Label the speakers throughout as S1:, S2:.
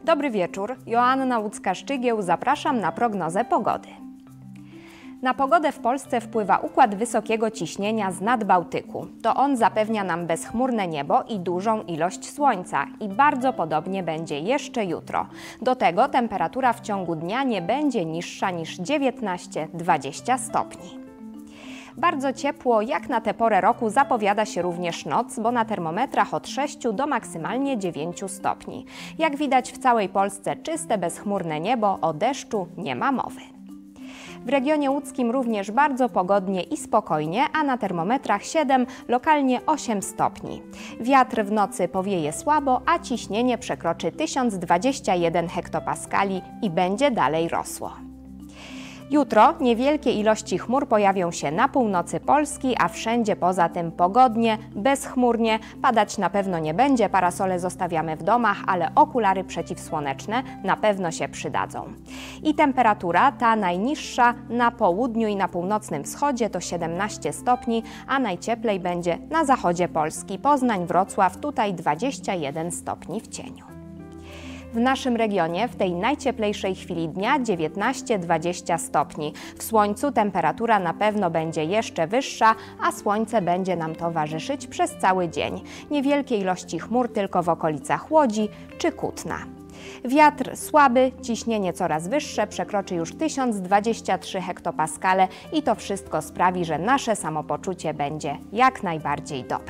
S1: Dobry wieczór, Joanna Łódzka-Szczygieł, zapraszam na prognozę pogody. Na pogodę w Polsce wpływa układ wysokiego ciśnienia z Nadbałtyku. To on zapewnia nam bezchmurne niebo i dużą ilość słońca i bardzo podobnie będzie jeszcze jutro. Do tego temperatura w ciągu dnia nie będzie niższa niż 19-20 stopni. Bardzo ciepło, jak na tę porę roku, zapowiada się również noc, bo na termometrach od 6 do maksymalnie 9 stopni. Jak widać, w całej Polsce czyste, bezchmurne niebo, o deszczu nie ma mowy. W regionie łódzkim również bardzo pogodnie i spokojnie, a na termometrach 7, lokalnie 8 stopni. Wiatr w nocy powieje słabo, a ciśnienie przekroczy 1021 hektopaskali i będzie dalej rosło. Jutro niewielkie ilości chmur pojawią się na północy Polski, a wszędzie poza tym pogodnie, bezchmurnie. Padać na pewno nie będzie, parasole zostawiamy w domach, ale okulary przeciwsłoneczne na pewno się przydadzą. I temperatura ta najniższa na południu i na północnym wschodzie to 17 stopni, a najcieplej będzie na zachodzie Polski. Poznań, Wrocław, tutaj 21 stopni w cieniu. W naszym regionie w tej najcieplejszej chwili dnia 19-20 stopni. W słońcu temperatura na pewno będzie jeszcze wyższa, a słońce będzie nam towarzyszyć przez cały dzień. Niewielkie ilości chmur tylko w okolicach Łodzi czy Kutna. Wiatr słaby, ciśnienie coraz wyższe, przekroczy już 1023 hektopaskale i to wszystko sprawi, że nasze samopoczucie będzie jak najbardziej dobre.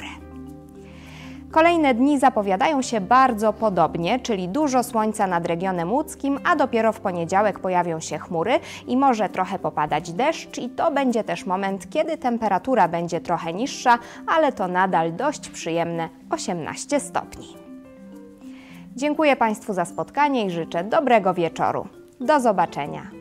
S1: Kolejne dni zapowiadają się bardzo podobnie, czyli dużo słońca nad regionem łódzkim, a dopiero w poniedziałek pojawią się chmury i może trochę popadać deszcz i to będzie też moment, kiedy temperatura będzie trochę niższa, ale to nadal dość przyjemne 18 stopni. Dziękuję Państwu za spotkanie i życzę dobrego wieczoru. Do zobaczenia.